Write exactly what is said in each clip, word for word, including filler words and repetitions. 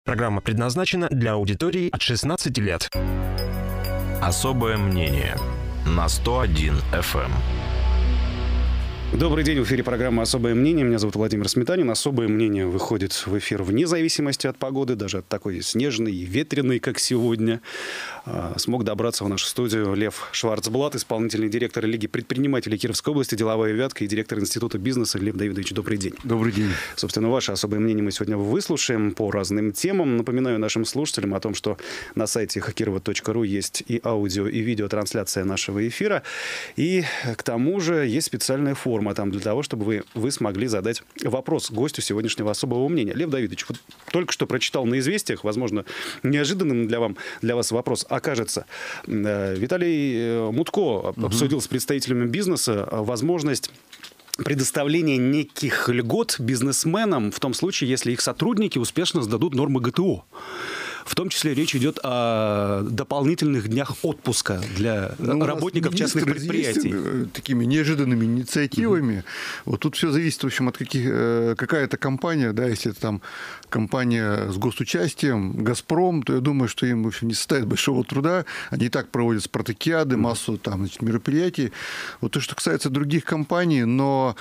Программа предназначена для аудитории от шестнадцати лет. Особое мнение на сто один эф эм. Добрый день, в эфире программа «Особое мнение». Меня зовут Владимир Сметанин. «Особое мнение» выходит в эфир вне зависимости от погоды, даже от такой снежной и ветреной, как сегодня. Смог добраться в нашу студию Лев Шварцблат, исполнительный директор Лиги предпринимателей Кировской области, деловая вятка и директор Института бизнеса. Лев Давидович, добрый день. Добрый день. Собственно, ваше особое мнение мы сегодня выслушаем по разным темам. Напоминаю нашим слушателям о том, что на сайте хакирова точка ру есть и аудио, и видеотрансляция нашего эфира. И к тому же есть специальная форма там для того, чтобы вы, вы смогли задать вопрос гостю сегодняшнего особого мнения. Лев Давидович, вот только что прочитал на «Известиях», возможно, неожиданным для, вам, для вас вопрос окажется. Виталий Мутко угу. обсудил с представителями бизнеса возможность предоставления неких льгот бизнесменам в том случае, если их сотрудники успешно сдадут нормы гэ тэ о. В том числе речь идет о дополнительных днях отпуска для ну, работников частных предприятий. Такими неожиданными инициативами. Mm-hmm. Вот тут все зависит, в общем, от каких, какая-то компания, да, если это там компания с госучастием, «Газпром», то я думаю, что им, в общем, не составит большого труда. Они и так проводят спартакиады, массу там, значит, мероприятий. Вот то, что касается других компаний, но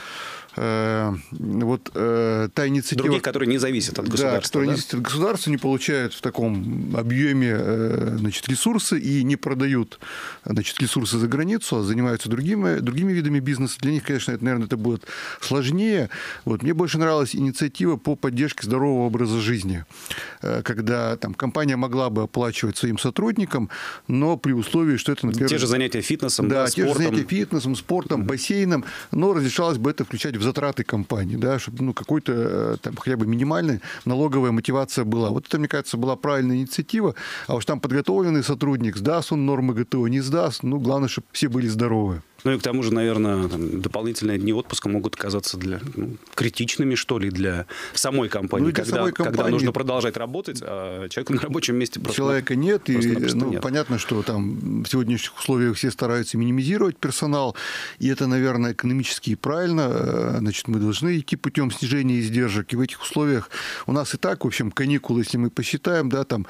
вот э, та инициатива... Других, которые не зависят от государства. Да, которые да? не зависят от государства, не получают в таком объеме э, значит, ресурсы и не продают значит, ресурсы за границу, а занимаются другими, другими видами бизнеса. Для них, конечно, это, наверное, это будет сложнее. Вот. Мне больше нравилась инициатива по поддержке здорового образа жизни, э, когда там, компания могла бы оплачивать своим сотрудникам, но при условии, что это, например... Те же занятия фитнесом, да, да, те спортом. же занятия фитнесом, спортом, mm-hmm. бассейном, но разрешалось бы это включать в затраты компании, да, чтобы ну, какой-то там хотя бы минимальная налоговая мотивация была. Вот это, мне кажется, была правильная инициатива. А уж там подготовленный сотрудник, сдаст он нормы гэ тэ о, не сдаст, ну, главное, чтобы все были здоровы. Ну и к тому же, наверное, там, дополнительные дни отпуска могут оказаться для, ну, критичными, что ли, для самой компании, ну, для когда, самой компании, когда нужно продолжать работать, а человеку на рабочем месте просто человека нет. Просто и ну, нет. Понятно, что там в сегодняшних условиях все стараются минимизировать персонал, и это, наверное, экономически и правильно. Значит, мы должны идти путем снижения издержек. И в этих условиях у нас и так, в общем, каникулы, если мы посчитаем, да, там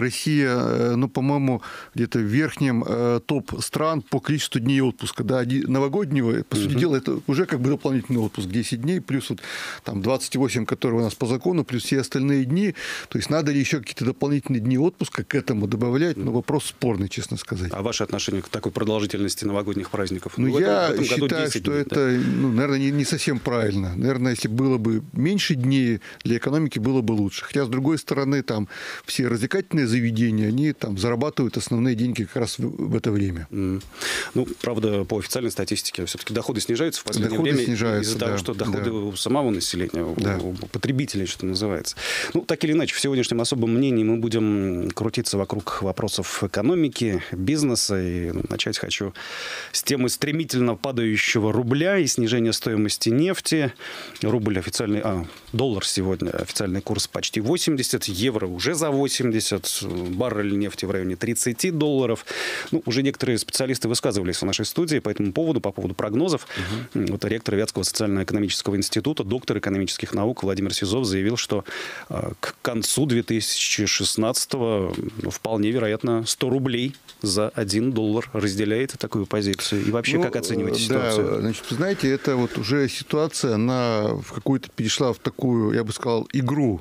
Россия, ну, по-моему, где-то в верхнем топ стран по количеству дней отпуска, да, новогоднего, по сути uh-huh. дела, это уже как бы дополнительный отпуск, десять дней, плюс вот там двадцать восемь, которые у нас по закону, плюс все остальные дни. То есть надо ли еще какие-то дополнительные дни отпуска к этому добавлять? Ну, вопрос спорный, честно сказать. А ваше отношение к такой продолжительности новогодних праздников? Ну, ну я этом, считаю, что дней, это, да? ну, наверное, не, не совсем правильно. Наверное, если было бы меньше дней, для экономики было бы лучше. Хотя, с другой стороны, там все развлекательные заведения, они там зарабатывают основные деньги как раз в, в это время. Mm. Ну, правда, по официальной статистике все-таки доходы снижаются в последнее доходы время снижаются, из-за да, того, что доходы да. у самого населения, да. у, у потребителей, что называется. Ну, так или иначе, в сегодняшнем особом мнении мы будем крутиться вокруг вопросов экономики, бизнеса. И начать хочу с темы стремительно падающего рубля и снижения стоимости нефти. Рубль официальный... А, доллар сегодня, официальный курс почти восемьдесят, евро уже за восемьдесят, баррель нефти в районе тридцати долларов. Ну, уже некоторые специалисты высказывались в нашей студии по этому поводу, по поводу прогнозов. Угу. Вот ректор Вятского социально-экономического института, доктор экономических наук Владимир Сизов заявил, что э, к концу две тысячи шестнадцатого ну, вполне вероятно сто рублей за один доллар. Разделяете такую позицию? И вообще, ну, как оцениваете ситуацию? Да, значит, знаете, это вот уже ситуация, она в какую-то перешла в такую, я бы сказал, игру,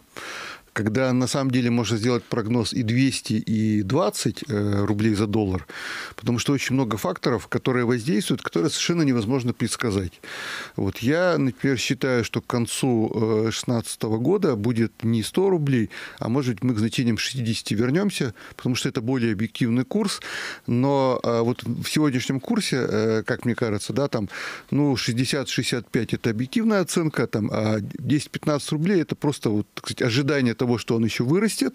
когда на самом деле можно сделать прогноз и двести, и двадцать рублей за доллар, потому что очень много факторов, которые воздействуют, которые совершенно невозможно предсказать. Вот я, например, считаю, что к концу две тысячи шестнадцатого года будет не сто рублей, а может быть мы к значениям шестидесяти вернемся, потому что это более объективный курс, но вот в сегодняшнем курсе, как мне кажется, да, там, ну, шестьдесят - шестьдесят пять это объективная оценка, там, а десять-пятнадцать рублей это просто вот, так сказать, ожидание того, что он еще вырастет,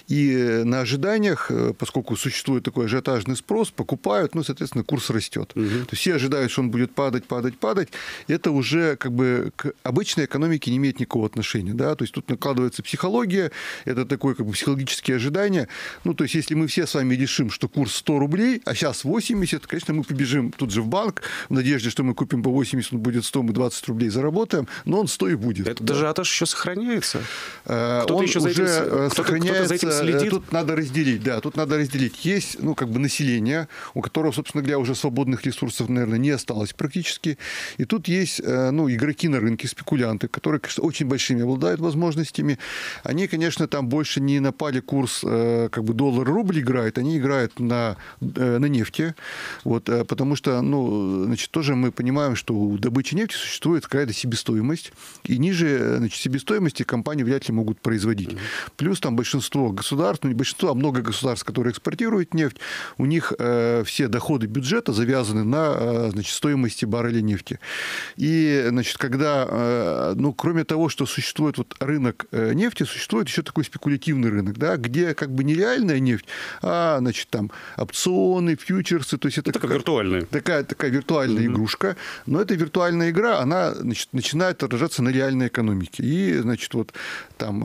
и на ожиданиях, поскольку существует такой ажиотажный спрос, покупают, ну, соответственно, курс растет. Угу. То есть все ожидают, что он будет падать, падать, падать. Это уже как бы к обычной экономике не имеет никакого отношения. Да? То есть тут накладывается психология, это такое как бы психологические ожидания. Ну, то есть если мы все с вами решим, что курс сто рублей, а сейчас восемьдесят, конечно, мы побежим тут же в банк в надежде, что мы купим по восемьдесят, он будет сто, мы двадцать рублей заработаем, но он сто и будет. Этот да. ажиотаж еще сохраняется? А, Кто-то он еще за этим, уже кто-то, сохраняется, кто-то за этим следит? Тут надо разделить, да, тут надо разделить. Есть, ну, как бы население, у которого, собственно говоря, уже свободных ресурсов, наверное, не осталось практически. И тут есть, ну, игроки на рынке, спекулянты, которые, конечно, очень большими обладают возможностями. Они, конечно, там больше не на паре курс, как бы доллар-рубль играют, они играют на, на нефти. Вот, потому что, ну, значит, тоже мы понимаем, что у добычи нефти существует какая-то себестоимость, и ниже, значит, себестоимости компании вряд ли могут производить. Mm-hmm. Плюс там большинство государств, ну не большинство, а много государств, которые экспортируют нефть, у них э, все доходы бюджета завязаны на э, значит, стоимости барреля нефти. И, значит, когда, э, ну, кроме того, что существует вот рынок э, нефти, существует еще такой спекулятивный рынок, да, где как бы не реальная нефть, а, значит, там опционы, фьючерсы, то есть это, это такая, виртуальная. Такая, такая виртуальная mm-hmm. игрушка, но эта виртуальная игра, она, значит, начинает отражаться на реальной экономике. И, значит, вот там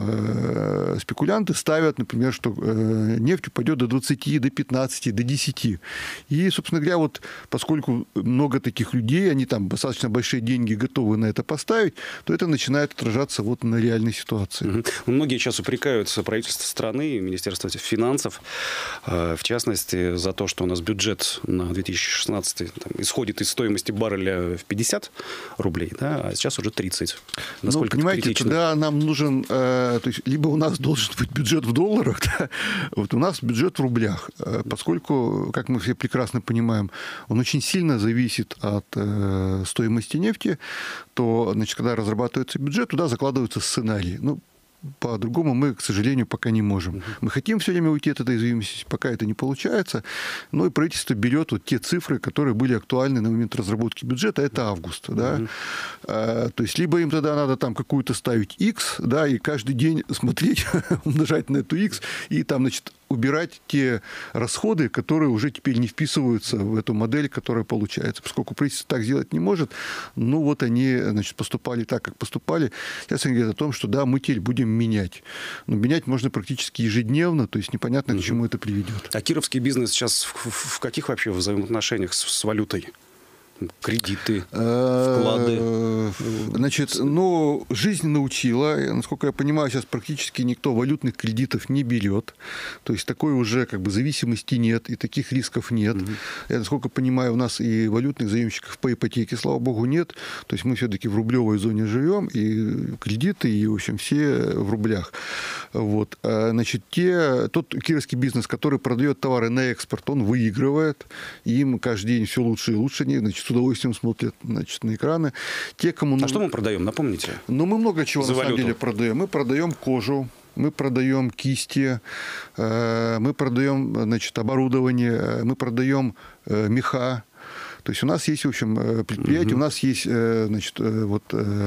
э, спекулянты ставят, например, что э, нефть упадет до двадцати, до пятнадцати, до десяти. И, собственно говоря, вот поскольку много таких людей, они там достаточно большие деньги готовы на это поставить, то это начинает отражаться вот на реальной ситуации. Угу. Многие сейчас упрекают правительство страны, Министерство финансов, э, в частности, за то, что у нас бюджет на две тысячи шестнадцатый там, исходит из стоимости барреля в пятьдесят рублей, да, а сейчас уже тридцать. Насколько ну, понимаете, критично? тогда нам нужен, э, то есть, либо у нас должен быть бюджет в долларах, да, вот у нас бюджет в рублях, э, поскольку, как мы все прекрасно понимаем, он очень сильно зависит от э, стоимости нефти, то, значит, когда разрабатывается бюджет, туда закладываются сценарии. Ну, по-другому мы, к сожалению, пока не можем. Мы хотим все время уйти от этой зависимости, пока это не получается. Но и правительство берет вот те цифры, которые были актуальны на момент разработки бюджета, это август. Да? Mm-hmm. А, то есть, либо им тогда надо там какую-то ставить X, да, и каждый день смотреть, умножать на эту X, и там, значит, убирать те расходы, которые уже теперь не вписываются в эту модель, которая получается. Поскольку правительство так сделать не может, ну вот они, значит, поступали так, как поступали. Сейчас они говорят о том, что да, мы теперь будем менять. Но менять можно практически ежедневно, то есть непонятно, к чему это приведет. А кировский бизнес сейчас в, в каких вообще взаимоотношениях с, с валютой? Кредиты, вклады? Значит, ну, жизнь научила. Насколько я понимаю, сейчас практически никто валютных кредитов не берет. То есть, такой уже как бы зависимости нет, и таких рисков нет. Угу. Я, насколько понимаю, у нас и валютных заемщиков по ипотеке, слава богу, нет. То есть, мы все-таки в рублевой зоне живем, и кредиты, и, в общем, все в рублях. Вот. Значит, те, тот кировский бизнес, который продает товары на экспорт, он выигрывает. Им каждый день все лучше и лучше. Они, значит, с удовольствием смотрят, значит, на экраны. Те, кому... А что мы продаем, напомните? Ну, мы много чего, за на валюту. самом деле, продаем. Мы продаем кожу, мы продаем кисти, мы продаем, значит, оборудование, мы продаем меха. То есть у нас есть, в общем, предприятия, угу. у нас есть, значит, вот,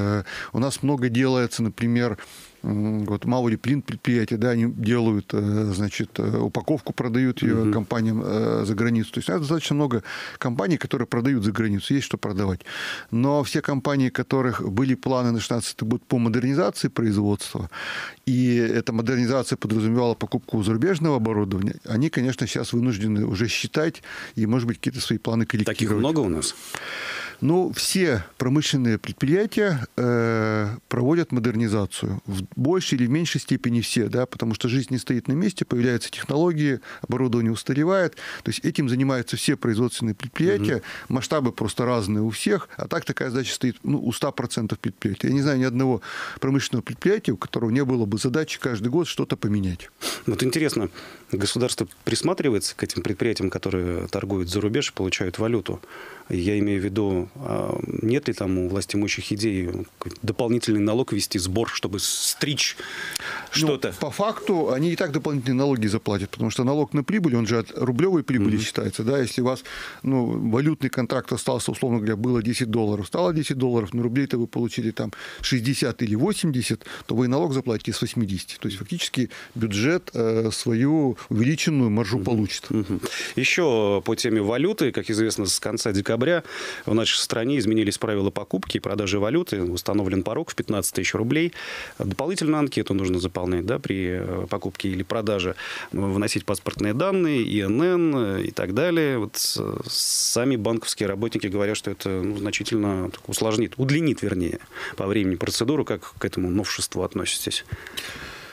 у нас много делается, например, вот Маури Принт предприятия, да, они делают, значит, упаковку, продают ее uh-huh. компаниям за границу. То есть достаточно много компаний, которые продают за границу, есть что продавать. Но все компании, у которых были планы на шестнадцатый год по модернизации производства, и эта модернизация подразумевала покупку зарубежного оборудования, они, конечно, сейчас вынуждены уже считать и, может быть, какие-то свои планы корректировать. Таких много у нас? Ну, все промышленные предприятия э, проводят модернизацию. В большей или в меньшей степени все, да, потому что жизнь не стоит на месте, появляются технологии, оборудование устаревает. То есть этим занимаются все производственные предприятия. Угу. Масштабы просто разные у всех. А так такая задача стоит, ну, у ста процентов предприятий. Я не знаю ни одного промышленного предприятия, у которого не было бы задачи каждый год что-то поменять. Вот интересно, государство присматривается к этим предприятиям, которые торгуют за рубеж и получают валюту? Я имею в виду, нет ли там у властимущих идей дополнительный налог ввести, сбор, чтобы стричь что-то? Ну, по факту они и так дополнительные налоги заплатят, потому что налог на прибыль, он же от рублевой прибыли mm-hmm. считается. Да? Если у вас, ну, валютный контракт остался, условно говоря, было десять долларов, стало десять долларов, но рублей-то вы получили там шестьдесят или восемьдесят, то вы и налог заплатите с восьмидесяти. То есть фактически бюджет э, свою увеличенную маржу mm-hmm. получит. Mm-hmm. Еще по теме валюты, как известно, с конца декабря в нашей стране изменились правила покупки и продажи валюты. Установлен порог в пятнадцать тысяч рублей. Дополнительно анкету нужно заполнять, да, при покупке или продаже. Вносить паспортные данные, И Н Н и так далее. Вот сами банковские работники говорят, что это, ну, значительно усложнит, удлинит, вернее, по времени процедуру. Как к этому новшеству относитесь?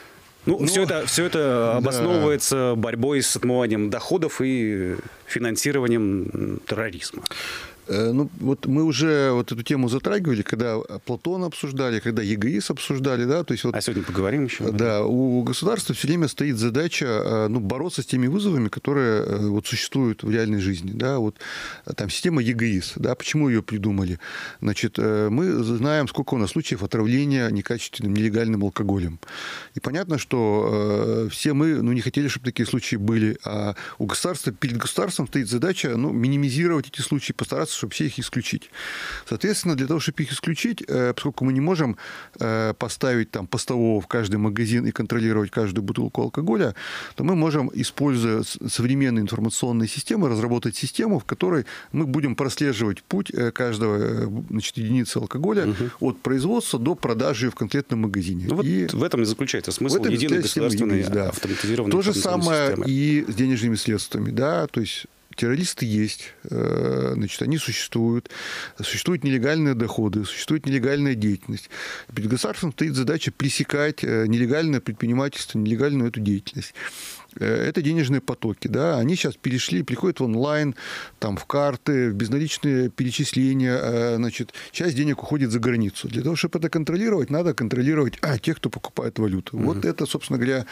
Ну, Но- все это, все это Да. обосновывается борьбой с отмыванием доходов и финансированием терроризма. Э, Ну, вот мы уже вот эту тему затрагивали, когда Платона обсуждали, когда ЕГИС обсуждали, да, то есть вот А сегодня поговорим еще. да, у государства все время стоит задача э, ну, бороться с теми вызовами, которые э, вот, существуют в реальной жизни. Да, вот, э, там система ЕГИС, да, почему ее придумали? Значит, э, мы знаем, сколько у нас случаев отравления некачественным, нелегальным алкоголем. И понятно, что э, все мы ну, не хотели, чтобы такие случаи были, а у государства, перед государством стоит задача ну, минимизировать эти случаи, постараться, чтобы все их исключить. Соответственно, для того, чтобы их исключить, э, поскольку мы не можем э, поставить там постового в каждый магазин и контролировать каждую бутылку алкоголя, то мы можем, используя с- современные информационные системы, разработать систему, в которой мы будем прослеживать путь э, каждого э, значит, единицы алкоголя от производства до продажи в конкретном магазине. Ну, вот И в этом и заключается смысл в этом единой система государственной ЕГИС, да. автоматизированной То же информационной самое системы. и с денежными средствами, да, то есть террористы есть, э, значит, они существуют, существуют нелегальные доходы, существует нелегальная деятельность. Перед государством стоит задача пресекать э, нелегальное предпринимательство, нелегальную эту деятельность. Э, Это денежные потоки, да, они сейчас перешли, приходят в онлайн, там, в карты, в безналичные перечисления, э, значит, часть денег уходит за границу. Для того, чтобы это контролировать, надо контролировать а, тех, кто покупает валюту. Вот это, собственно говоря,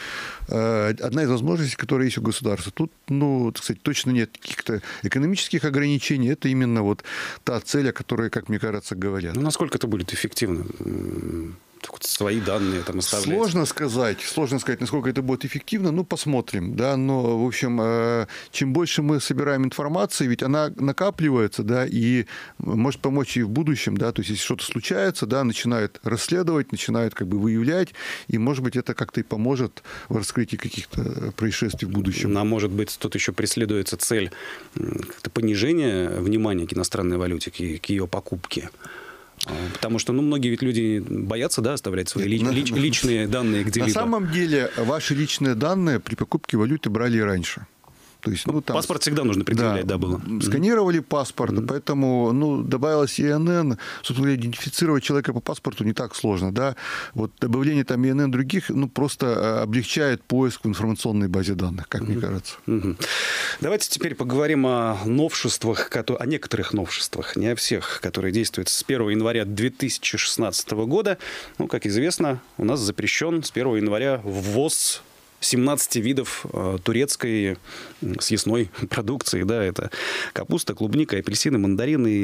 э, одна из возможностей, которая есть у государства. Тут, ну, так сказать, точно нет каких-то экономических ограничений. Это именно вот та цель, о которой, как мне кажется, говорят. Ну, насколько это будет эффективно? М, так вот свои данные там оставлять? Сложно сказать, сложно сказать, насколько это будет эффективно, ну, посмотрим, да, но, в общем, э, чем больше мы собираем информации, ведь она накапливается, да, и может помочь и в будущем, да, то есть, если что-то случается, да, начинает расследовать, начинает как бы выявлять, и, может быть, это как-то и поможет в раскрытии каких-то происшествий в будущем. А может быть, тут еще преследуется цель м, как-то понижения внимания к иностранной валюте, к, е- к ее покупке. А, Потому что, ну, многие ведь люди боятся, да, оставлять свои ли- На- лич- на- личные данные На где-либо. самом деле, ваши личные данные при покупке валюты брали и раньше. То есть, ну, там, Паспорт всегда нужно предъявлять, да, было. Сканировали паспорт, поэтому ну, добавилось И Н Н. Собственно говоря, идентифицировать человека по паспорту не так сложно. Да? Вот добавление там И Н Н других ну, просто облегчает поиск в информационной базе данных, как мне кажется. Мгм. Давайте теперь поговорим о новшествах, кото- о некоторых новшествах, не о всех, которые действуют с первого января две тысячи шестнадцатого года. Ну, как известно, у нас запрещен с первого января ввоз семнадцати видов э, турецкой м, съестной продукции. Да, это капуста, клубника, апельсины, мандарины,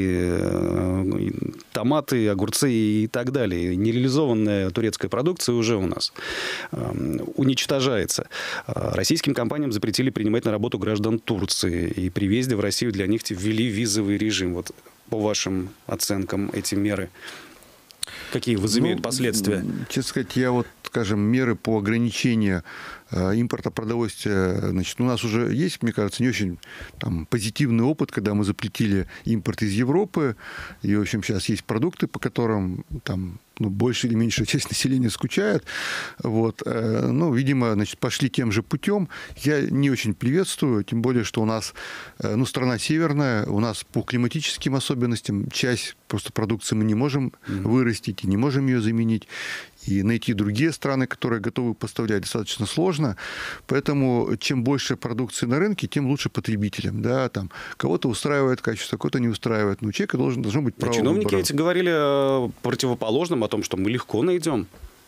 э, и томаты, огурцы и так далее. Нереализованная турецкая продукция уже у нас э, уничтожается. Э, Российским компаниям запретили принимать на работу граждан Турции. И при въезде в Россию для них ввели визовый режим. Вот по вашим оценкам эти меры какие возымеют Ну, последствия? Честно сказать, я вот, скажем, меры по ограничению э, импорта продовольствия, значит, у нас уже есть, мне кажется, не очень там, позитивный опыт, когда мы запретили импорт из Европы, и, в общем, сейчас есть продукты, по которым там ну, большая или меньшая часть населения скучает. Вот. э, Ну, видимо, значит, пошли тем же путем. Я не очень приветствую, тем более, что у нас э, ну, страна северная, у нас по климатическим особенностям часть просто продукции мы не можем вырастить и не можем ее заменить. И найти другие страны, которые готовы поставлять, достаточно сложно. Поэтому чем больше продукции на рынке, тем лучше потребителям. Да? Там, кого-то устраивает качество, кого-то не устраивает. Но у человека должен, должно быть право Чиновники выбора. эти говорили о противоположном, о том, что мы легко найдем.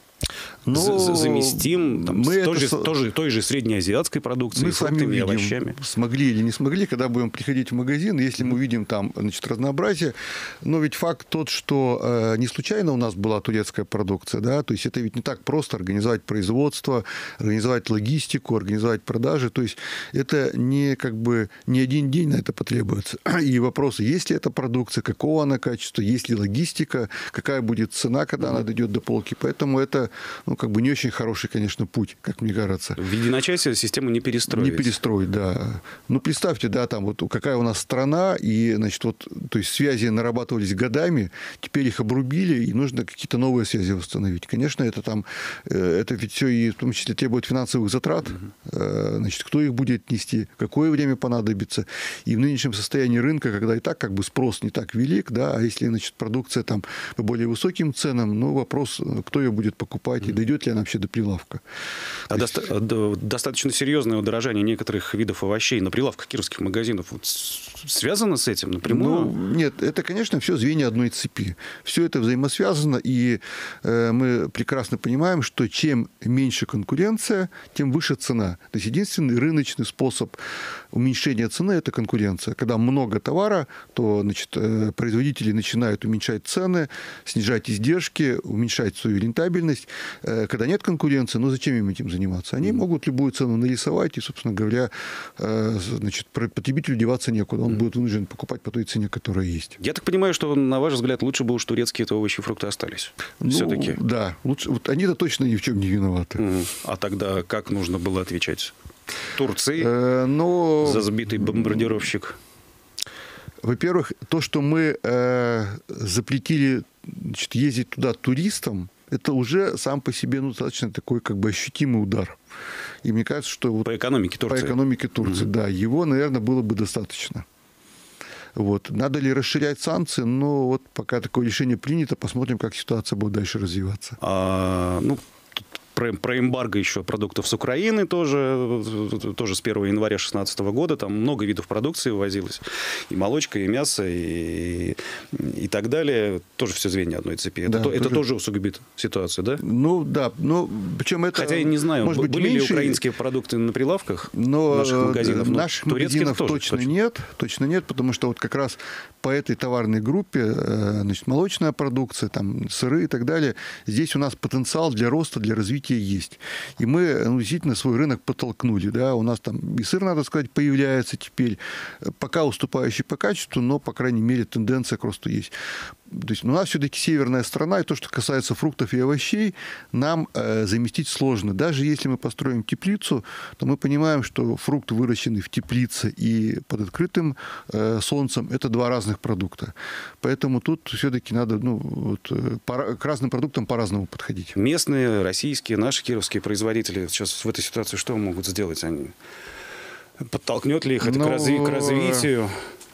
Но За- за- заместим там, мы с той, это же, со- той, же, той же среднеазиатской продукцией, Мы с вами фруктами и увидим, овощами. смогли или не смогли, когда будем приходить в магазин, если мы увидим там значит, разнообразие. Но ведь факт тот, что э, не случайно у нас была турецкая продукция, да, то есть это ведь не так просто организовать производство, организовать логистику, организовать продажи, то есть это не как бы не один день на это потребуется. И вопросы, есть ли эта продукция, какого она качества, есть ли логистика, какая будет цена, когда она дойдет до полки. Поэтому это ну, как бы не очень хороший, конечно, путь, как мне кажется. В единочасье систему не перестроить. Не перестроить, да. Ну, представьте, да, там вот какая у нас страна, и, значит, вот, то есть связи нарабатывались годами, теперь их обрубили, и нужно какие-то новые связи восстановить. Конечно, это там, это ведь все и в том числе требует финансовых затрат. Угу. Значит, кто их будет нести, какое время понадобится. И в нынешнем состоянии рынка, когда и так как бы спрос не так велик, да, а если, значит, продукция там по более высоким ценам, ну, вопрос, кто ее будет покупать. покупать, и дойдет ли она вообще до прилавка. А То доста- до- достаточно серьезное удорожание некоторых видов овощей на прилавках кировских магазинов вот с- связано с этим напрямую? Ну, нет, это, конечно, все звенья одной цепи. Все это взаимосвязано, и э, мы прекрасно понимаем, что чем меньше конкуренция, тем выше цена. То есть единственный рыночный способ уменьшения цены – это конкуренция. Когда много товара, то, значит, э, производители начинают уменьшать цены, снижать издержки, уменьшать свою рентабельность. Э, когда нет конкуренции, ну зачем им этим заниматься? Они могут любую цену нарисовать, и, собственно говоря, э, значит, потребителю деваться некуда. Он будет вынужден покупать по той цене, которая есть. Я так понимаю, что, на ваш взгляд, лучше бы уж турецкие это овощи и фрукты остались. Ну, Все-таки. да, лучше, вот они-то точно ни в чем не виноваты. Мгм. А тогда как нужно было отвечать? Турции Э, но, за сбитый бомбардировщик? во-первых, то, что мы э, запретили, значит, ездить туда туристам, это уже сам по себе, ну, достаточно такой как бы ощутимый удар. И мне кажется, что вот По экономике по Турции. экономике Турции, да, его, наверное, было бы достаточно. Вот. Надо ли расширять санкции? Ну, вот пока такое решение принято, посмотрим, как ситуация будет дальше развиваться. А, ну, тут про, про эмбарго еще продуктов с Украины тоже, тоже с первого января две тысячи шестнадцатого года. Там много видов продукции ввозилось. И молочка, и мясо, и, и так далее. Тоже все звенья одной цепи. Да, это, то- это тоже- тоже усугубит ситуацию, да? Ну, да, но причем это... Хотя я не знаю, может быть, были меньше, ли украинские продукты на прилавках но наших магазинов? Но наших турецких магазинов тоже, точно, нет, точно нет, потому что вот как раз по этой товарной группе, э, значит, молочная продукция, там, сыры и так далее, здесь у нас потенциал для роста, для развития есть. И мы, ну, действительно свой рынок подтолкнули. Да? У нас там и сыр, надо сказать, появляется теперь, пока уступающий по качеству, но, по крайней мере, тенденция к росту есть. То есть у нас все-таки северная страна, и то, что касается фруктов и овощей, нам э, заместить сложно. Даже если мы построим теплицу, то мы понимаем, что фрукт, выращенный в теплице и под открытым э, солнцем, это два разных продукта. Поэтому тут все-таки надо, ну, вот, э, по, к разным продуктам по-разному подходить. Местные, российские, наши кировские производители сейчас в этой ситуации что могут сделать? Они подтолкнет ли их это Ну, к, разви- к развитию?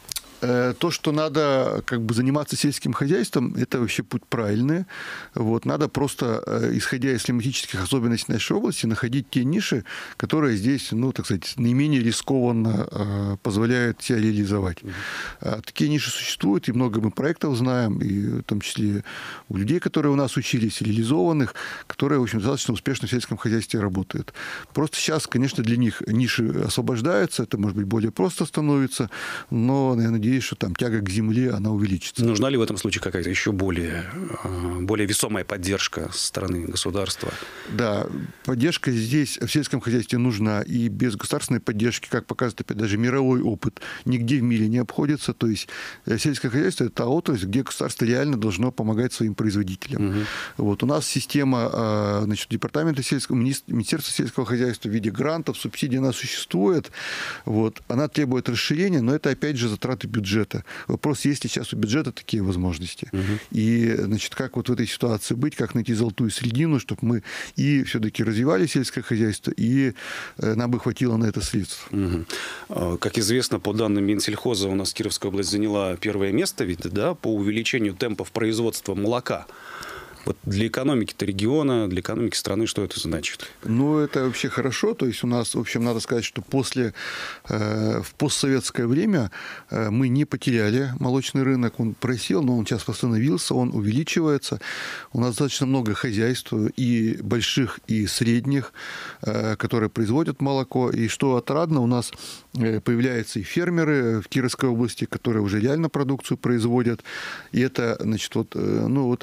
То, что надо как бы заниматься сельским хозяйством, это вообще путь правильный. Вот. Надо просто, исходя из климатических особенностей нашей области, находить те ниши, которые здесь, ну, так сказать, наименее рискованно позволяют себя реализовать. Mm-hmm. Такие ниши существуют, и много мы проектов знаем, и в том числе у людей, которые у нас учились, реализованных, которые, в общем, достаточно успешно в сельском хозяйстве работают. Просто сейчас, конечно, для них ниши освобождаются, это, может быть, более просто становится, но, я надеюсь, что там тяга к земле, она увеличится. Нужна ли в этом случае какая-то еще более, более весомая поддержка со стороны государства? Да, поддержка здесь в сельском хозяйстве нужна, и без государственной поддержки, как показывает опять даже мировой опыт, нигде в мире не обходится. То есть сельское хозяйство – это та отрасль, где государство реально должно помогать своим производителям. Угу. Вот. У нас система, значит, департамента сельского, Министерства сельского хозяйства в виде грантов, субсидий, она существует. Вот. Она требует расширения, но это, опять же, затраты бюджета. бюджета. Вопрос, есть ли сейчас у бюджета такие возможности. Угу. И, значит, как вот в этой ситуации быть, как найти золотую середину, чтобы мы и все-таки развивали сельское хозяйство, и нам бы хватило на это средств. Угу. Как известно, по данным Минсельхоза, у нас Кировская область заняла первое место ведь, да, по увеличению темпов производства молока. Вот для экономики-то региона, для экономики страны, что это значит? Ну, это вообще хорошо. То есть у нас, в общем, надо сказать, что после, э, в постсоветское время э, мы не потеряли молочный рынок. Он просел, но он сейчас восстановился, он увеличивается. У нас достаточно много хозяйств, и больших, и средних, э, которые производят молоко. И что отрадно, у нас появляются и фермеры в Кировской области, которые уже реально продукцию производят. И это, значит, вот, ну вот,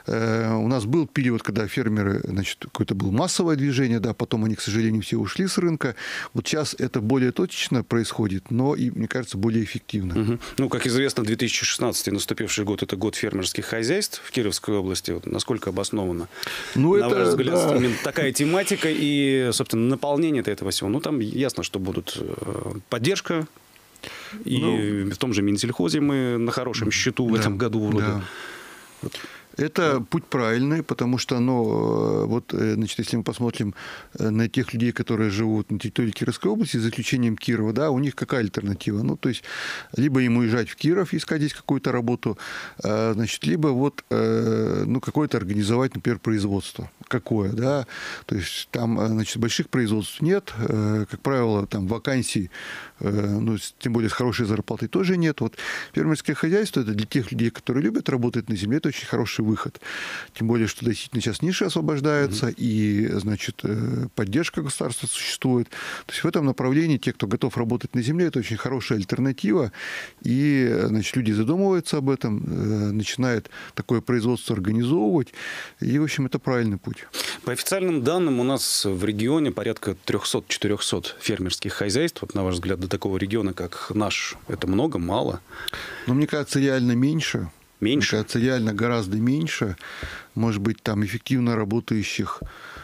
у нас был период, когда фермеры, значит, какое-то было массовое движение, да, потом они, к сожалению, все ушли с рынка. Вот сейчас это более точечно происходит, но, и, мне кажется, более эффективно. Угу. Ну, как известно, две тысячи шестнадцатый, наступивший год, это год фермерских хозяйств в Кировской области. Вот насколько обоснована, ну, на это, ваш взгляд, да. именно такая тематика и, собственно, наполнение этого всего? Ну, там ясно, что будут поддержка. И ну, в том же Минсельхозе мы на хорошем счету в да, этом году вроде. Да. Это путь правильный, потому что, ну, вот, значит, если мы посмотрим на тех людей, которые живут на территории Кировской области, за исключением Кирова, да, у них какая альтернатива? Ну, то есть, либо им уезжать в Киров, искать здесь какую-то работу, значит, либо вот, ну, какое-то организовать, например, производство. Какое, да? То есть, там, значит, больших производств нет, как правило, там вакансий, ну, тем более с хорошей зарплатой тоже нет. Вот фермерское хозяйство – это для тех людей, которые любят работать на земле, это очень хороший выход. Тем более, что действительно сейчас ниши освобождаются, mm-hmm. и, значит, поддержка государства существует. То есть в этом направлении те, кто готов работать на земле, это очень хорошая альтернатива. И, значит, люди задумываются об этом, начинают такое производство организовывать. И, в общем, это правильный путь. По официальным данным, у нас в регионе порядка триста-четыреста фермерских хозяйств. Вот, на ваш взгляд, до такого региона, как наш, это много, мало? Ну, мне кажется, реально меньше. Меньше? Мне кажется, реально гораздо меньше. Может быть, там эффективно работающих.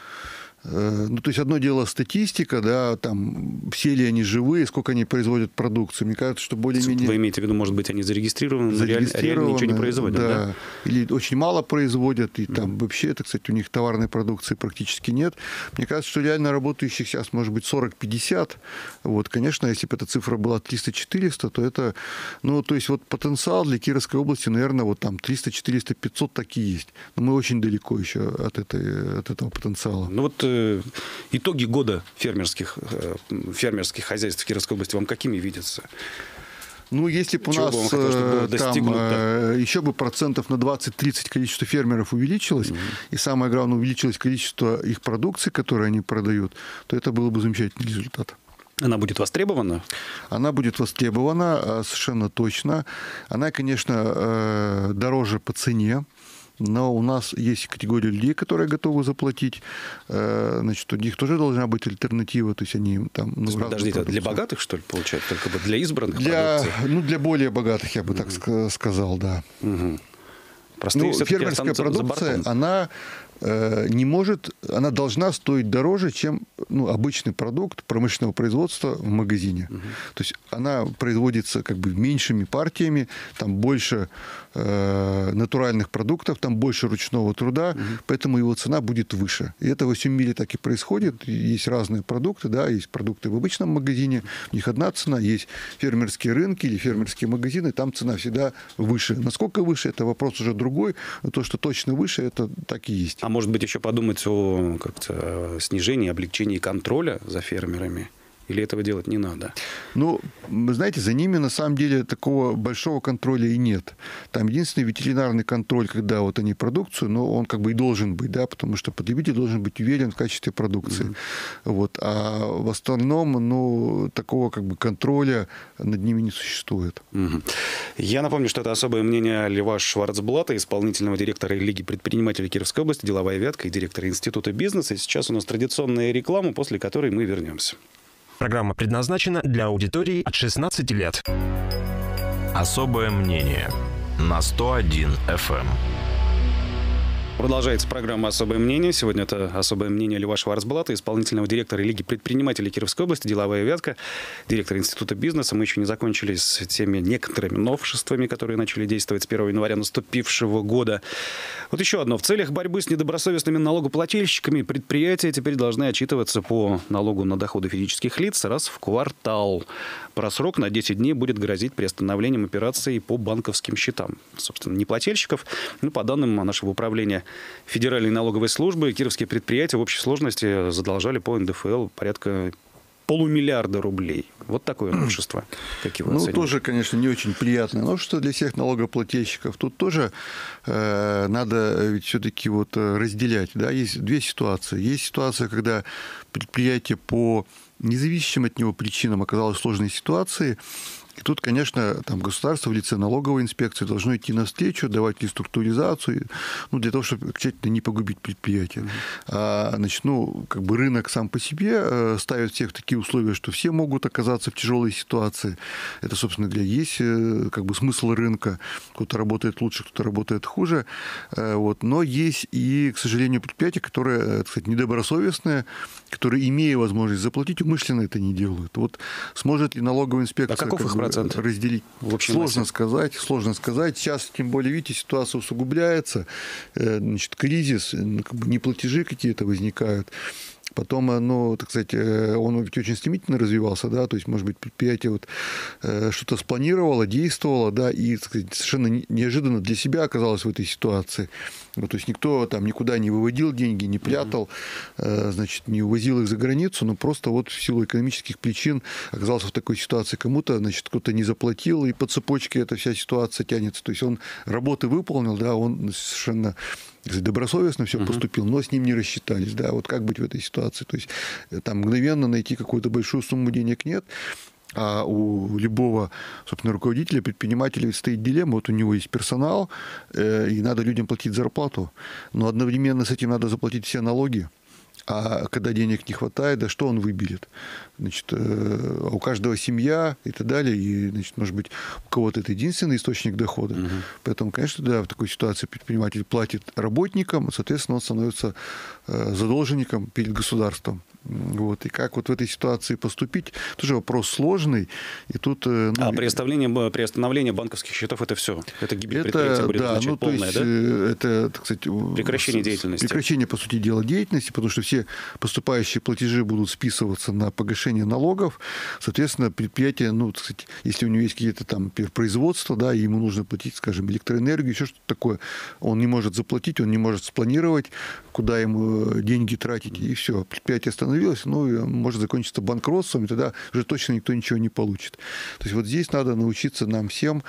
Ну, то есть, одно дело статистика, да, там, все ли они живые, сколько они производят продукции. Мне кажется, что более-менее... Вы имеете в виду, может быть, они зарегистрированы, но реально, реально ничего не производят, да? да? Или очень мало производят, и там mm-hmm. вообще, это, кстати, у них товарной продукции практически нет. Мне кажется, что реально работающих сейчас может быть сорок-пятьдесят. Вот, конечно, если бы эта цифра была триста-четыреста, то это... Ну, то есть, вот потенциал для Кировской области, наверное, вот там триста-четыреста-пятьсот такие есть. Но мы очень далеко еще от, этой, от этого потенциала. Ну, вот итоги года фермерских, фермерских хозяйств в Кировской области вам какими видятся? Ну, если бы у Чего нас бы хотелось, там еще бы процентов на двадцать-тридцать количество фермеров увеличилось, mm-hmm. и самое главное, увеличилось количество их продукции, которую они продают, то это был бы замечательный результат. Она будет востребована? Она будет востребована, совершенно точно. Она, конечно, дороже по цене. Но у нас есть категория людей, которые готовы заплатить. Значит, у них тоже должна быть альтернатива. То есть они там... Ну, подождите, для богатых, что ли, получается? Только бы для избранных для, продукций? Ну, для более богатых, я бы mm-hmm. так сказал, да. Mm-hmm. Простые ну, фермерская продукция, она э, не может, она должна стоить дороже, чем ну, обычный продукт промышленного производства в магазине. Угу. То есть она производится как бы меньшими партиями, там больше э, натуральных продуктов, там больше ручного труда, угу. поэтому его цена будет выше. И это во всем мире так и происходит. Есть разные продукты, да, есть продукты в обычном магазине, у них одна цена, есть фермерские рынки или фермерские магазины, там цена всегда выше. Насколько выше, это вопрос уже другой. Но то, что точно выше, это так и есть. А может быть, еще подумать о как-то снижении, облегчении контроля за фермерами? Или этого делать не надо? Ну, вы знаете, за ними на самом деле такого большого контроля и нет. Там единственный ветеринарный контроль, когда вот они продукцию, но он как бы и должен быть, да, потому что потребитель должен быть уверен в качестве продукции. Mm-hmm. Вот. А в остальном, ну, такого как бы контроля над ними не существует. Mm-hmm. Я напомню, что это особое мнение Льва Шварцблата, исполнительного директора Лиги предпринимателей Кировской области, деловая ветка и директора Института бизнеса. И сейчас у нас традиционная реклама, после которой мы вернемся. Программа предназначена для аудитории от шестнадцати лет. Особое мнение на сто один эф эм. Продолжается программа «Особое мнение». Сегодня это особое мнение Льва Шварцблата, исполнительного директора Лиги предпринимателей Кировской области, деловая ветка, директора Института бизнеса. Мы еще не закончили с теми некоторыми новшествами, которые начали действовать с первого января наступившего года. Вот еще одно. В целях борьбы с недобросовестными налогоплательщиками предприятия теперь должны отчитываться по налогу на доходы физических лиц раз в квартал. Просрок на десять дней будет грозить приостановлением операций по банковским счетам. Собственно, неплательщиков. Ну, по данным нашего управления Федеральной налоговой службы, кировские предприятия в общей сложности задолжали по эн дэ эф эл порядка полумиллиарда рублей. Вот такое новшество. Как его ну, оцениваете? Тоже, конечно, не очень приятное новшество для всех налогоплательщиков. Тут тоже э, надо ведь все-таки вот разделять. Да? Есть две ситуации. Есть ситуация, когда предприятие по независимым от него причинам оказалось в сложной ситуации. И тут, конечно, там государство в лице налоговой инспекции должно идти навстречу, давать реструктуризацию, ну, для того, чтобы окончательно не погубить предприятие. А, значит, ну, как бы рынок сам по себе ставит всех в такие условия, что все могут оказаться в тяжелой ситуации. Это, собственно говоря, есть как бы смысл рынка. Кто-то работает лучше, кто-то работает хуже. Вот. Но есть и, к сожалению, предприятия, которые, так сказать, недобросовестные, которые, имея возможность заплатить, умышленно это не делают. Вот сможет ли налоговая инспекция... А каков их бы, процент разделить? В общем, сложно массе. сказать, сложно сказать. Сейчас, тем более, видите, ситуация усугубляется, значит, кризис, как бы неплатежи какие-то возникают. Потом, ну, так сказать, он ведь очень стремительно развивался, да, то есть, может быть, предприятие вот что-то спланировало, действовало, да, и, так сказать, совершенно неожиданно для себя оказалось в этой ситуации. Ну, то есть, никто там никуда не выводил деньги, не прятал, mm-hmm. значит, не увозил их за границу, но просто вот в силу экономических причин оказался в такой ситуации. Кому-то, значит, кто-то не заплатил, и по цепочке эта вся ситуация тянется. То есть, он работы выполнил, да, он совершенно добросовестно все uh-huh. поступил, но с ним не рассчитались. Да, вот как быть в этой ситуации? То есть там мгновенно найти какую-то большую сумму денег нет, а у любого, собственно, руководителя, предпринимателя стоит дилемма. Вот у него есть персонал, и надо людям платить зарплату, но одновременно с этим надо заплатить все налоги. А когда денег не хватает, да что он выберет? Значит, у каждого семья и так далее. И, значит, может быть, у кого-то это единственный источник дохода. Угу. Поэтому, конечно, да, в такой ситуации предприниматель платит работникам, соответственно, он становится задолженником перед государством. Вот. И как вот в этой ситуации поступить, тоже вопрос сложный. И тут, ну, а приостановление, приостановление банковских счетов – это все? Это гибель предприятия будет да, ну, полная, есть, да? Это, так сказать, прекращение деятельности. Прекращение, по сути дела, деятельности, потому что все поступающие платежи будут списываться на погашение налогов. Соответственно, предприятие, ну, так сказать, если у него есть какие-то там производства, да, и ему нужно платить, скажем, электроэнергию, еще что-то такое, он не может заплатить, он не может спланировать, куда ему деньги тратить, и все. Предприятие остановилось, ну, и может закончиться банкротством, и тогда уже точно никто ничего не получит. То есть вот здесь надо научиться нам всем,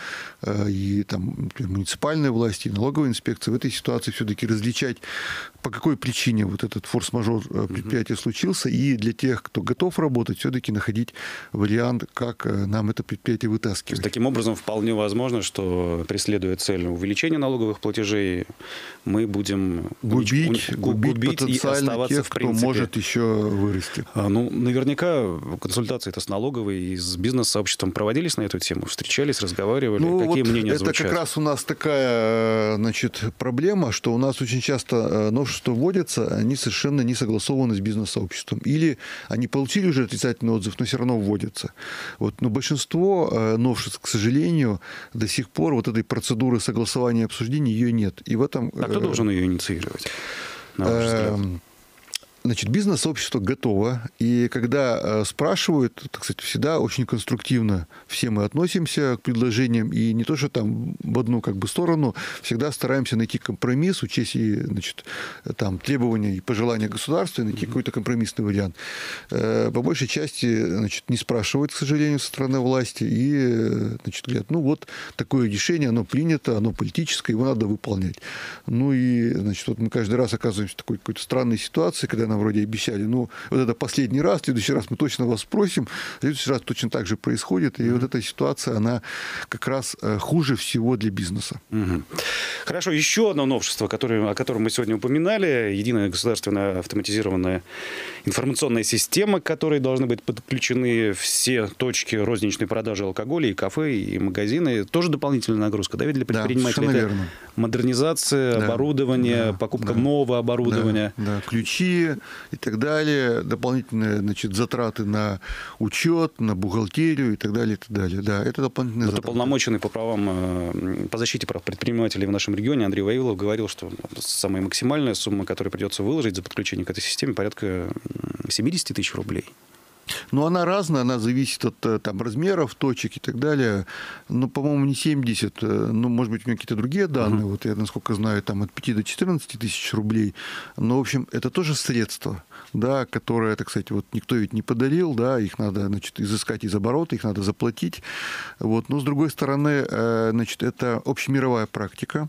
и там муниципальной власти, и налоговой инспекции в этой ситуации все-таки различать, по какой причине вот этот форс-мажор предприятия случился, и для тех, кто готов работать, все-таки находить вариант, как нам это предприятие вытаскивать. То есть, таким образом, вполне возможно, что, преследуя цель увеличения налоговых платежей, мы будем губить, уни... губить, губить потенциально и оставаться, тех, в принципе, кто может еще вырасти. А, ну, наверняка консультации-то с налоговой и с бизнес-сообществом проводились на эту тему, встречались, разговаривали. Ну, какие вот мнения это звучат? Это как раз у нас такая, значит, проблема, что у нас очень часто новшества вводятся, они совершенно не согласованы с бизнес-сообществом. Или они получили уже отрицательный отзыв, но все равно вводятся. Вот. Но большинство новшеств, к сожалению, до сих пор вот этой процедуры согласования и обсуждения ее нет. И в этом... А кто должен ее инициировать, на ваш взгляд? Значит, бизнес-сообщество готово, и когда спрашивают, так сказать, всегда очень конструктивно все мы относимся к предложениям, и не то, что там в одну как бы сторону, всегда стараемся найти компромисс, учесть и, значит, там, требования и пожелания государства, и найти mm-hmm. какой-то компромиссный вариант. По большей части, значит, не спрашивают, к сожалению, со стороны власти, и, значит, говорят, ну вот такое решение, оно принято, оно политическое, его надо выполнять. Ну и, значит, вот мы каждый раз оказываемся в такой какой-то странной ситуации, когда нам вроде обещали, ну, вот это последний раз, в следующий раз мы точно вас спросим, в следующий раз точно так же происходит, и mm-hmm. вот эта ситуация, она как раз хуже всего для бизнеса. Mm-hmm. Хорошо, еще одно новшество, которое, о котором мы сегодня упоминали, единая государственная автоматизированная информационная система, к которой должны быть подключены все точки розничной продажи алкоголя, и кафе, и магазины, тоже дополнительная нагрузка, да, ведь для предпринимателей да, это верно. Модернизация, да, оборудование, да, покупка да, нового оборудования. Да, да, ключи и так далее, дополнительные, значит, затраты на учет, на бухгалтерию и так далее, и так далее. Да, это дополнительные вот затраты. Уполномоченный по правам, по защите прав предпринимателей в нашем регионе Андрей Вавилов говорил, что самая максимальная сумма, которую придется выложить за подключение к этой системе, порядка семьдесят тысяч рублей. Ну, она разная, она зависит от там, размеров, точек и так далее. Ну, по-моему, не семьдесят, ну, может быть, у меня какие-то другие данные. Uh-huh. Вот я, насколько знаю, там от пяти до четырнадцати тысяч рублей. Но, в общем, это тоже средства, да, которые, так сказать, вот никто ведь не подарил, да, их надо, значит, изыскать из оборота, их надо заплатить. Вот. Но, с другой стороны, значит, это общемировая практика.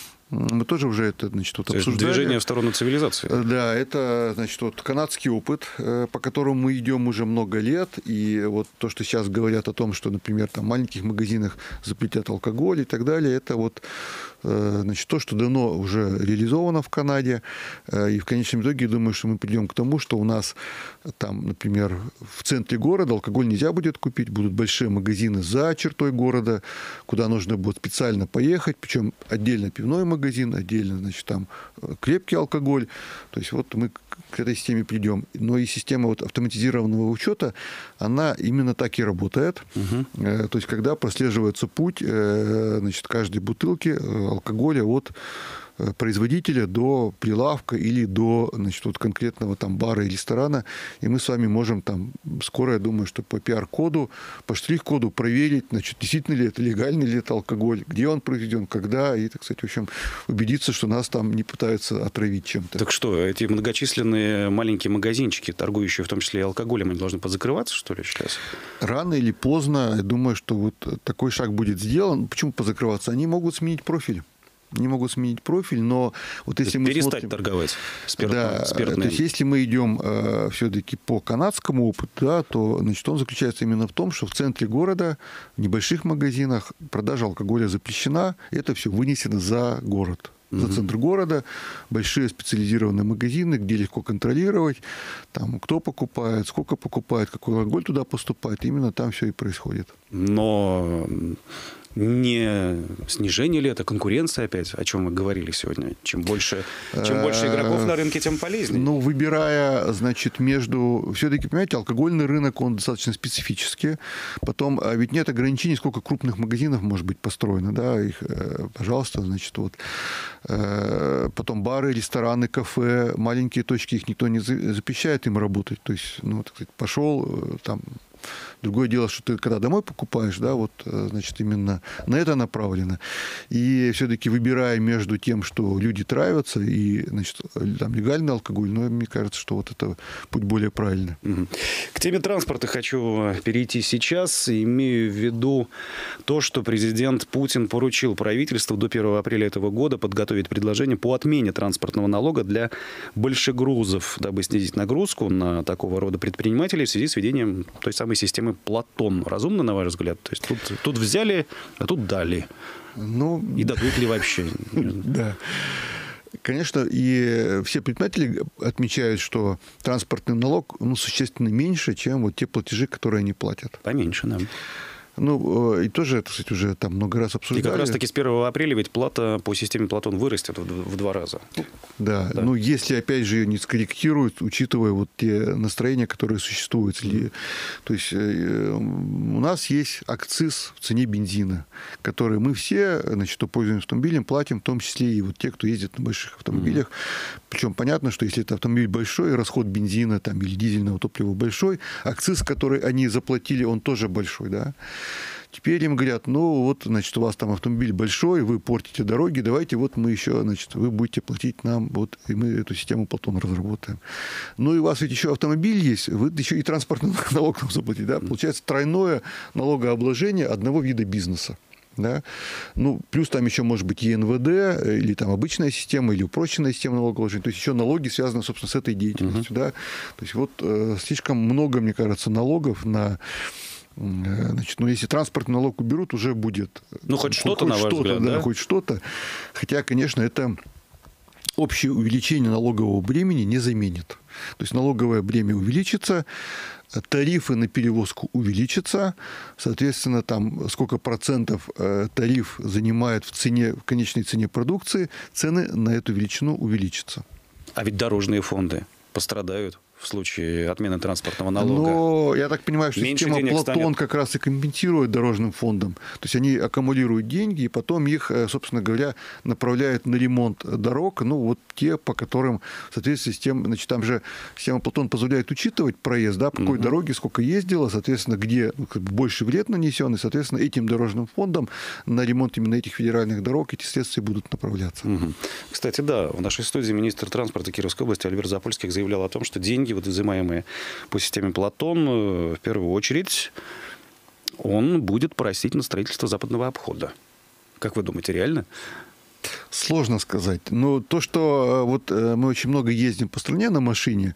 Мы тоже уже это, значит, вот обсуждали. Движение в сторону цивилизации. Да, это, значит, вот канадский опыт, по которому мы идем уже много лет. И вот то, что сейчас говорят о том, что, например, там в маленьких магазинах запретят алкоголь и так далее, это вот значит, то, что давно уже реализовано в Канаде. И в конечном итоге, я думаю, что мы придем к тому, что у нас там, например, в центре города алкоголь нельзя будет купить, будут большие магазины за чертой города, куда нужно будет специально поехать, причем отдельно пивной магазин, отдельно, значит, там крепкий алкоголь. То есть вот мы к этой системе придем. Но и система вот автоматизированного учета, она именно так и работает. Угу. То есть когда прослеживается путь, значит, каждой бутылки алкоголя от производителя до прилавка или до, значит, вот конкретного там бара и ресторана. И мы с вами можем там скоро, я думаю, что по пи ар-коду, по штрих-коду проверить, значит, действительно ли это, легальный ли это алкоголь, где он произведен, когда, и, так сказать, в общем, убедиться, что нас там не пытаются отравить чем-то. Так что, эти многочисленные маленькие магазинчики, торгующие в том числе и алкоголем, они должны позакрываться, что ли, сейчас? Рано или поздно, я думаю, что вот такой шаг будет сделан. Почему позакрываться? Они могут сменить профиль. Не могут сменить профиль, но вот если мы перестать смотрим, торговать спиртным, да, спиртным. То есть если мы идем э, все-таки по канадскому опыту, да, то, значит, он заключается именно в том, что в центре города, в небольших магазинах продажа алкоголя запрещена, это все вынесено за город. За центр города, большие специализированные магазины, где легко контролировать, там, кто покупает, сколько покупает, какой алкоголь туда поступает, именно там все и происходит. Но не снижение ли это, конкуренция опять, о чем мы говорили сегодня? Чем больше, чем больше игроков на рынке, тем полезнее. Ну, выбирая, значит, между... Все-таки, понимаете, алкогольный рынок, он достаточно специфический. Потом, ведь нет ограничений, сколько крупных магазинов может быть построено, да, их, пожалуйста, значит, вот. Потом бары, рестораны, кафе, маленькие точки, их никто не запрещает им работать. То есть, ну, так сказать, пошел там... Другое дело, что ты когда домой покупаешь, да, вот, значит, именно на это направлено. И все-таки выбирая между тем, что люди травятся, и, значит, там легальный алкоголь, но мне кажется, что вот это путь более правильный. Угу. К теме транспорта хочу перейти сейчас. Имею в виду то, что президент Путин поручил правительству до первого апреля этого года подготовить предложение по отмене транспортного налога для большегрузов, дабы снизить нагрузку на такого рода предпринимателей в связи с введением той самой системы Платон. Разумно, на ваш взгляд? То есть тут, тут взяли, а тут дали. Ну, и дадут ли вообще? Да. Конечно, и все предприниматели отмечают, что транспортный налог, ну, существенно меньше, чем вот те платежи, которые они платят. Поменьше, да. Ну, и тоже это, кстати, уже там много раз обсуждали. И как раз-таки с первого апреля ведь плата по системе Платон вырастет в, в два раза. Да, да, ну, если, опять же, ее не скорректируют, учитывая вот те настроения, которые существуют. Mm-hmm. То есть у нас есть акциз в цене бензина, который мы все, значит, кто пользуемся автомобилем, платим, в том числе и вот те, кто ездит на больших автомобилях. Mm-hmm. Причем понятно, что если это автомобиль большой, расход бензина там, или дизельного топлива большой, акциз, который они заплатили, он тоже большой, да. Теперь им говорят, ну вот, значит, у вас там автомобиль большой, вы портите дороги, давайте вот мы еще, значит, вы будете платить нам, вот, и мы эту систему Платон разработаем. Ну и у вас ведь еще автомобиль есть, вы еще и транспортный налог нам заплатите, да, получается тройное налогообложение одного вида бизнеса. Да? Ну, плюс там еще может быть и эн вэ дэ, или там обычная система, или упрощенная система налогообложения. То есть еще налоги связаны, собственно, с этой деятельностью. Uh-huh. Да? То есть вот э, слишком много, мне кажется, налогов на... Значит, ну, если транспортный налог уберут, уже будет... Ну, хоть что-то, хоть на ваш что-то, взгляд, да, да? хоть что-то. Хотя, конечно, это общее увеличение налогового бремени не заменит. То есть налоговое бремя увеличится, тарифы на перевозку увеличатся, соответственно, там сколько процентов тариф занимает в цене, в конечной цене продукции, цены на эту величину увеличатся. А ведь дорожные фонды пострадают в случае отмены транспортного налога. Но я так понимаю, что меньше система Платон станет... как раз и компенсирует дорожным фондом. То есть они аккумулируют деньги, и потом их, собственно говоря, направляют на ремонт дорог, ну, вот те, по которым, в соответствии с тем, значит, там же система Платон позволяет учитывать проезд, да, по какой угу. дороге, сколько ездила, соответственно, где ну, как бы больше вред нанесен, и, соответственно, этим дорожным фондом на ремонт именно этих федеральных дорог эти средства будут направляться. Угу. Кстати, да, в нашей студии министр транспорта Кировской области Альберт Запольских заявлял о том, что деньги, вот взимаемые по системе Платон, в первую очередь он будет просить на строительство западного обхода. Как вы думаете, реально? Сложно сказать. Но то, что вот мы очень много ездим по стране на машине,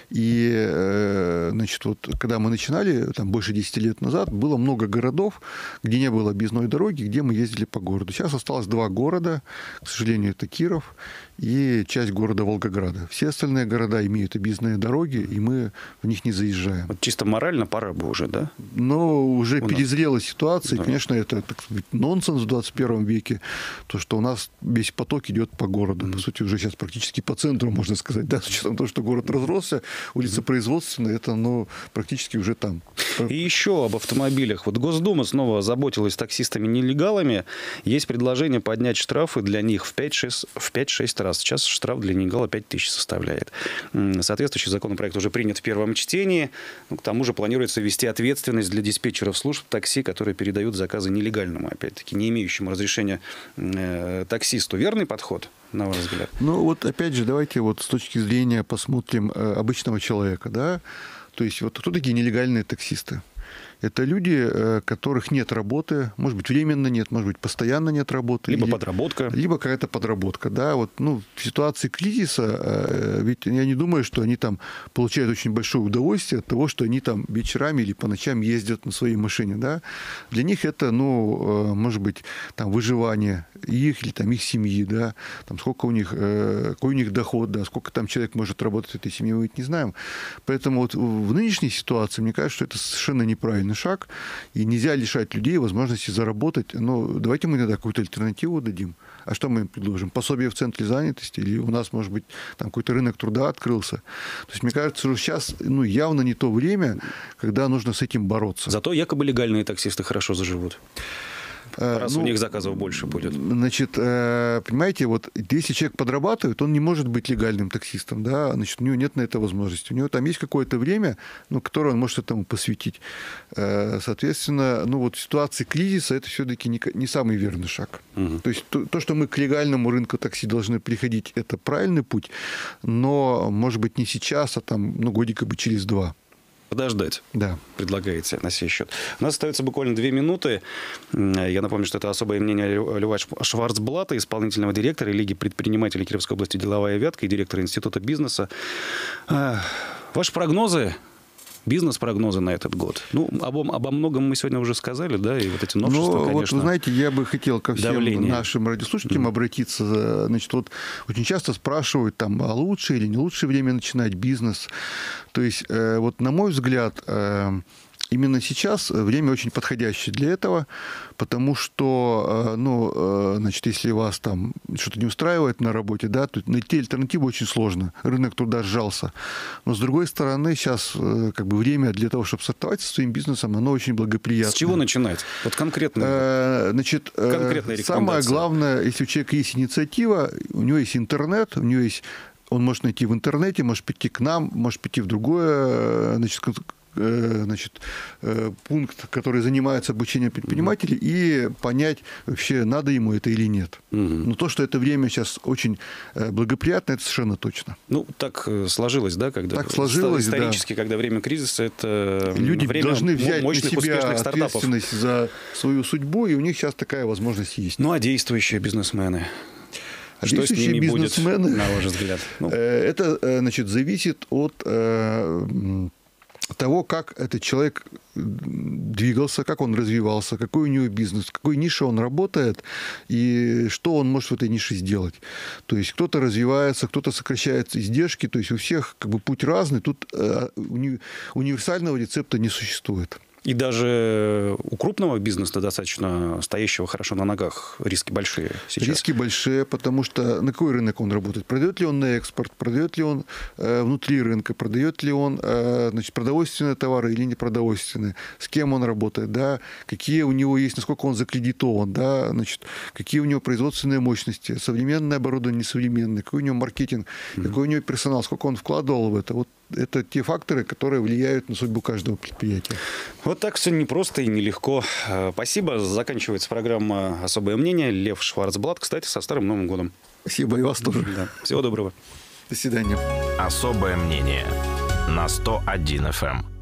и, значит, вот когда мы начинали, там, больше десяти лет назад, было много городов, где не было объездной дороги, где мы ездили по городу. Сейчас осталось два города, к сожалению, это Киров и часть города Волгограда. Все остальные города имеют объездные дороги, и мы в них не заезжаем. Вот чисто морально пора бы уже, да? Но уже У перезрела ситуация. Да. Конечно, это, так сказать, нонсенс в двадцать первом веке, то, что у нас весь поток идет по городу. По сути, уже сейчас практически по центру, можно сказать. Да, с учетом того, что город разросся, улица Производственная, это ну, практически уже там. И еще об автомобилях. Вот Госдума снова заботилась таксистами-нелегалами. Есть предложение поднять штрафы для них в пять-шесть раз. Сейчас штраф для нелегала пять тысяч составляет. Соответствующий законопроект уже принят в первом чтении. К тому же планируется ввести ответственность для диспетчеров служб такси, которые передают заказы нелегальному, опять-таки, не имеющему разрешения э, таксисту. Верный подход, на ваш взгляд? Ну, вот опять же, давайте вот с точки зрения посмотрим э, обычного человека, да. То есть, вот кто такие нелегальные таксисты? Это люди, которых нет работы, может быть, временно нет, может быть, постоянно нет работы. Либо или, подработка. Либо какая-то подработка, да. Вот, ну, в ситуации кризиса, ведь я не думаю, что они там получают очень большое удовольствие от того, что они там вечерами или по ночам ездят на своей машине, да. Для них это, ну, может быть, там, выживание их или там их семьи, да. Там, сколько у них, какой у них доход, да, сколько там человек может работать в этой семье, мы ведь не знаем. Поэтому вот в нынешней ситуации, мне кажется, что это совершенно неправильный шаг, и нельзя лишать людей возможности заработать. Но давайте мы иногда какую-то альтернативу дадим. А что мы им предложим? Пособие в центре занятости? Или у нас, может быть, там какой-то рынок труда открылся? То есть, мне кажется, что сейчас ну, явно не то время, когда нужно с этим бороться. Зато якобы легальные таксисты хорошо заживут. Раз ну, у них заказов больше будет. Значит, понимаете, вот если человек подрабатывает, он не может быть легальным таксистом, да, значит, у него нет на это возможности. У него там есть какое-то время, ну, которое он может этому посвятить. Соответственно, ну, вот в ситуации кризиса это все-таки не, не самый верный шаг. Угу. То есть то, то, что мы к легальному рынку такси должны приходить, это правильный путь, но, может быть, не сейчас, а там, ну, годика бы через два. Подождать, да. Предлагаете на сей счет. У нас остается буквально две минуты. Я напомню, что это особое мнение Льва Шварцблата, исполнительного директора Лиги предпринимателей Кировской области «Деловая вятка» и директора Института бизнеса. Ваши прогнозы? Бизнес-прогнозы на этот год. Ну, обо, обо многом мы сегодня уже сказали, да, и вот эти новшества, ну, конечно. Вот, вы знаете, я бы хотел ко всем давление. нашим радиослушателям mm-hmm. обратиться. Значит, вот очень часто спрашивают, там, а лучше или не лучшее время начинать бизнес. То есть, э, вот на мой взгляд, э, именно сейчас время очень подходящее для этого, потому что, ну, значит, если вас там что-то не устраивает на работе, да, то найти альтернативу очень сложно. Рынок труда сжался. Но, с другой стороны, сейчас как бы время для того, чтобы стартовать со своим бизнесом, оно очень благоприятно. С чего начинать? Вот конкретно. А, значит, самое главное, если у человека есть инициатива, у него есть интернет, у него есть... Он может найти в интернете, может прийти к нам, может прийти в другое, значит, значит, пункт, который занимается обучением предпринимателей, и понять, вообще надо ему это или нет. Угу. Но то, что это время сейчас очень благоприятно, это совершенно точно. Ну, так сложилось, да? Когда так сложилось, исторически, да. когда время кризиса, это люди время должны взять мощных, на себя успешных стартапов. ответственность за свою судьбу, и у них сейчас такая возможность есть. Ну, а действующие бизнесмены? А что с ними будет, на ваш взгляд? Ну. Это, значит, зависит от того, как этот человек двигался, как он развивался, какой у него бизнес, в какой нише он работает и что он может в этой нише сделать. То есть кто-то развивается, кто-то сокращает издержки, то есть у всех как бы путь разный, тут уни- универсального рецепта не существует. И даже у крупного бизнеса, достаточно стоящего хорошо на ногах, риски большие сейчас. Риски большие, потому что на какой рынок он работает? Продает ли он на экспорт? Продает ли он э, внутри рынка? Продает ли он э, значит, продовольственные товары или непродовольственные? С кем он работает? Да? Какие у него есть, насколько он закредитован? Да? Значит, какие у него производственные мощности? Современное оборудование, несовременное? Какой у него маркетинг? Mm-hmm. Какой у него персонал? Сколько он вкладывал в это? Вот это те факторы, которые влияют на судьбу каждого предприятия. Вот так все непросто и нелегко. Спасибо. Заканчивается программа «Особое мнение». Лев Шварцблат, кстати, со Старым Новым годом. Спасибо, и вас тоже. Да. Всего доброго. До свидания. Особое мнение на сто один эф эм.